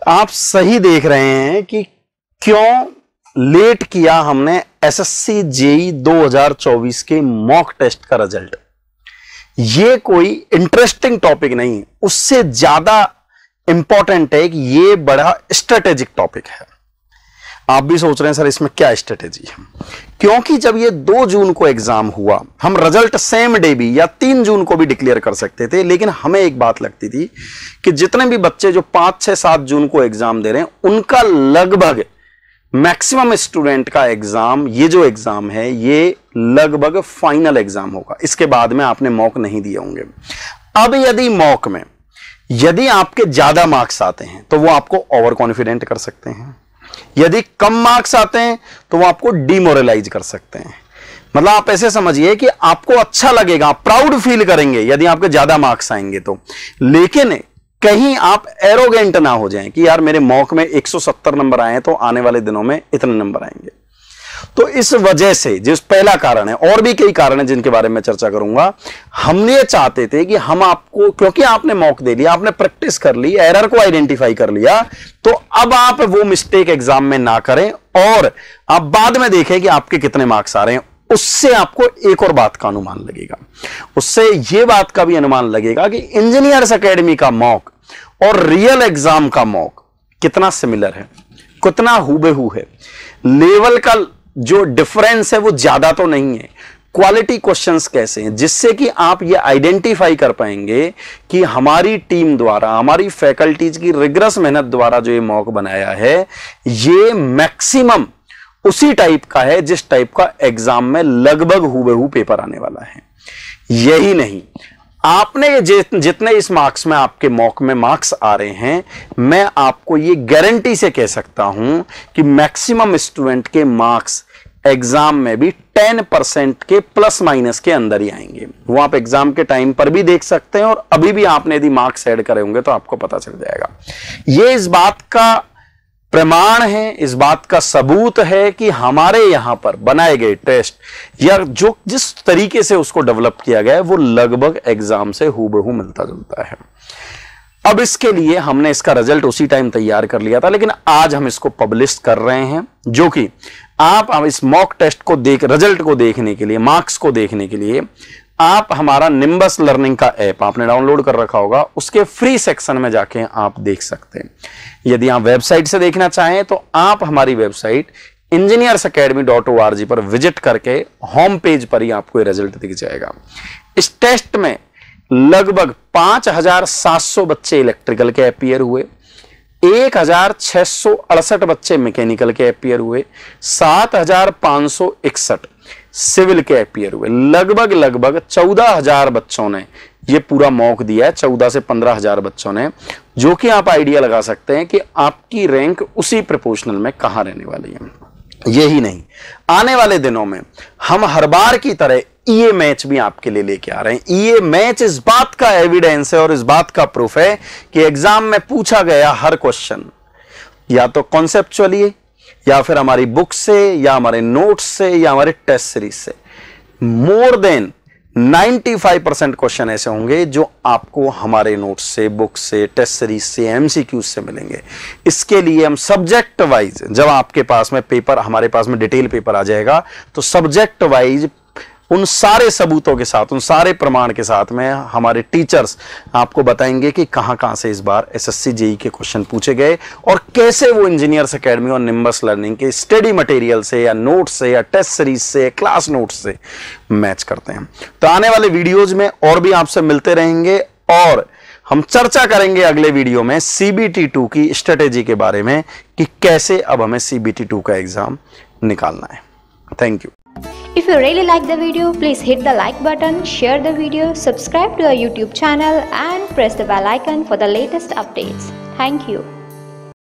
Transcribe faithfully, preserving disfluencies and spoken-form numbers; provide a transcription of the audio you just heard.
आप सही देख रहे हैं कि क्यों लेट किया हमने एसएससी जेई दो हज़ार चौबीस के मॉक टेस्ट का रिजल्ट। ये कोई इंटरेस्टिंग टॉपिक नहीं, उससे ज्यादा इंपॉर्टेंट है कि ये बड़ा स्ट्रेटेजिक टॉपिक है। आप भी सोच रहे हैं सर इसमें क्या स्ट्रेटेजी है, क्योंकि जब ये दो जून को एग्जाम हुआ, हम रिजल्ट सेम डे भी या तीन जून को भी डिक्लेयर कर सकते थे, लेकिन हमें एक बात लगती थी कि जितने भी बच्चे जो पांच छह सात जून को एग्जाम दे रहे हैं उनका लगभग मैक्सिमम स्टूडेंट का एग्जाम, ये जो एग्जाम है ये लगभग फाइनल एग्जाम होगा। इसके बाद में आपने मॉक नहीं दिए होंगे। अब यदि मॉक में यदि आपके ज्यादा मार्क्स आते हैं तो वो आपको ओवर कॉन्फिडेंट कर सकते हैं, यदि कम मार्क्स आते हैं तो वो आपको डिमोरलाइज कर सकते हैं। मतलब आप ऐसे समझिए कि आपको अच्छा लगेगा, प्राउड फील करेंगे यदि आपके ज्यादा मार्क्स आएंगे तो, लेकिन कहीं आप एरोगेंट ना हो जाएं कि यार मेरे मॉक में एक सौ सत्तर नंबर आए तो आने वाले दिनों में इतने नंबर आएंगे। तो इस वजह से जिस पहला कारण है, और भी कई कारण हैं जिनके बारे में चर्चा करूंगा, हम ये चाहते थे कि हम आपको, क्योंकि आपने मॉक दे लिया, आपने प्रैक्टिस कर ली, एरर को आइडेंटिफाई कर लिया, तो अब आप वो मिस्टेक एग्जाम में ना करें और आप बाद में देखें कि आपके कितने मार्क्स आ रहे हैं। उससे आपको एक और बात का अनुमान लगेगा, उससे यह बात का भी अनुमान लगेगा कि इंजीनियर्स एकेडमी का मॉक और रियल एग्जाम का मॉक कितना सिमिलर है, कितना हूबहू है। लेवल का जो डिफरेंस है वो ज्यादा तो नहीं है, क्वालिटी क्वेश्चंस कैसे हैं, जिससे कि आप ये आइडेंटिफाई कर पाएंगे कि हमारी टीम द्वारा, हमारी फैकल्टीज की रिगरस मेहनत द्वारा जो ये मॉक बनाया है ये मैक्सिमम उसी टाइप का है जिस टाइप का एग्जाम में लगभग हूबहू पेपर आने वाला है। यही नहीं, आपने जितने इस मार्क्स में आपके मॉक में मार्क्स आ रहे हैं, मैं आपको ये गारंटी से कह सकता हूं कि मैक्सिमम स्टूडेंट के मार्क्स एग्जाम में भी टेन परसेंट के प्लस माइनस के अंदर ही आएंगे। वो आप एग्जाम के टाइम पर भी देख सकते हैं और अभी भी आपने यदि मार्क्स ऐड करे होंगे तो आपको पता चल जाएगा। ये इस बात का प्रमाण है, इस बात का सबूत है कि हमारे यहां पर बनाए गए टेस्ट या जो जिस तरीके से उसको डेवलप किया गया है वो लगभग एग्जाम से हूबहू मिलता जुलता है। अब इसके लिए हमने इसका रिजल्ट उसी टाइम तैयार कर लिया था, लेकिन आज हम इसको पब्लिश कर रहे हैं, जो कि आप हम इस मॉक टेस्ट को देख, रिजल्ट को देखने के लिए, मार्क्स को देखने के लिए आप हमारा निम्बस लर्निंग का ऐप आपने डाउनलोड कर रखा होगा, उसके फ्री सेक्शन में जाके आप देख सकते हैं। यदि आप वेबसाइट से देखना चाहें तो आप हमारी website Engineers Academy dot O R G पर विजिट करके होम पेज पर ही आपको ये रिजल्ट दिख जाएगा। इस टेस्ट में लगभग पांच हजार सात सौ बच्चे इलेक्ट्रिकल के अपीयर हुए, एक हजार छह सौ अड़सठ बच्चे मैकेनिकल के अपीयर हुए, सात हजार पांच सौ इकसठ सिविल के अपीयर हुए। लगभग लगभग चौदह हजार बच्चों ने ये पूरा मॉक दिया है, चौदह से पंद्रह हजार बच्चों ने, जो कि आप आइडिया लगा सकते हैं कि आपकी रैंक उसी प्रोपोर्शनल में कहां रहने वाली है। यही नहीं, आने वाले दिनों में हम हर बार की तरह ईए मैच भी आपके लिए लेके आ रहे हैं। ईए मैच इस बात का एविडेंस है और इस बात का प्रूफ है कि एग्जाम में पूछा गया हर क्वेश्चन या तो कॉन्सेप्चुअली या फिर हमारी बुक से या हमारे नोट्स से या हमारे टेस्ट सीरीज से मोर देन पचानवे परसेंट क्वेश्चन ऐसे होंगे जो आपको हमारे नोट्स से, बुक से, टेस्ट सीरीज से, एमसीक्यूज से मिलेंगे। इसके लिए हम सब्जेक्ट वाइज, जब आपके पास में पेपर, हमारे पास में डिटेल पेपर आ जाएगा, तो सब्जेक्ट वाइज उन सारे सबूतों के साथ, उन सारे प्रमाण के साथ में हमारे टीचर्स आपको बताएंगे कि कहां कहां से इस बार एसएससी जेई के क्वेश्चन पूछे गए और कैसे वो इंजीनियर्स एकेडमी और निम्बस लर्निंग के स्टडी मटेरियल से या नोट से या टेस्ट सीरीज से, क्लास नोट्स से मैच करते हैं। तो आने वाले वीडियोज में और भी आपसे मिलते रहेंगे और हम चर्चा करेंगे अगले वीडियो में सीबीटी टू की स्ट्रेटेजी के बारे में कि कैसे अब हमें सीबीटी टू का एग्जाम निकालना है। Thank you. If you really like the video, please hit the like button, share the video, subscribe to our YouTube channel and press the bell icon for the latest updates. Thank you.